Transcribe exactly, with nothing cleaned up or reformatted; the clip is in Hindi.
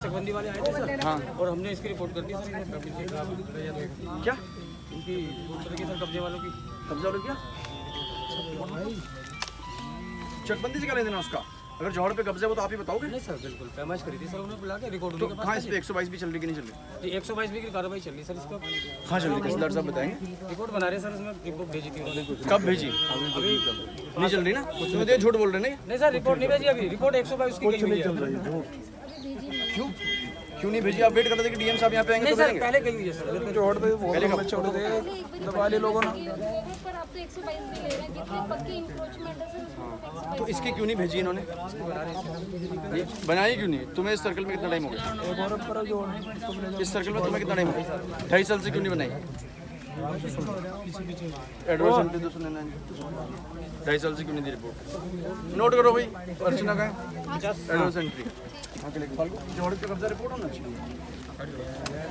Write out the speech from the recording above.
चकबंदी वाले आए थे सर। हाँ। और हमने इसकी रिपोर्ट कर दी सर, इनके खिलाफ क्या इनकी रिपोर्ट की सर, कब्जे वालों की। कब्जा वालों क्या चकबंदी से क्या लेना उसका? अगर जौहड़ पे कब्जा हो तो आप ही बताओगे। नहीं सर, बिल्कुल पैमाइश करी थी सर, उन्होंने बुला के रिकॉर्ड तो कहाँ इस पे एक सौ बाईस भी चल रही कि नहीं चल रही? एक सौ बाईस बी की कार्रवाई चल रही सर, इसको कहाँ चल रही? तहसीलदार साहब बताएंगे। रिपोर्ट बना रहे सर, उसमें रिपोर्ट भेजी थी उन्होंने। कब भेजी? अभी नहीं चल रही ना, तुम्हें तो झूठ बोल रहे नहीं। नहीं सर, रिपोर्ट नहीं भेजी अभी, रिपोर्ट एक सौ बाईस की गई हुई है। क्यों क्यों नहीं भेजी? आप वेट कर रहे थे कि डीएम साहब यहाँ पे आएंगे नहीं तो सर, भेजेंगे। पहले गई हुई है सर। जोड़ पे पहले कब छोड़ दे दबा लिए लोगों ने। पर आप तो एक सौ बाईस भी ले रहे हैं, जितने पक्के इंक्रोचमेंट है सर उसमें तो इसकी क्यों नहीं भेजी इन्होंने? ये बनाई क्यों नहीं? तुम्हें इस सर्कल में कितना टाइम हो गया? एक और पर जोड़ इस सर्कल में तुम्हें कितना टाइम हो गया? ढाई साल से क्यों नहीं बनाई? एडवर्स एंट्री दो सौ निन्यानवे ढाई साल से क्यों नहीं दी रिपोर्ट? नोट करो भाई, अर्चना का एडवर्स एंट्री। हाँ चलेगा। जोड़ पे कब्जा रिपोर्ट होना चाहिए।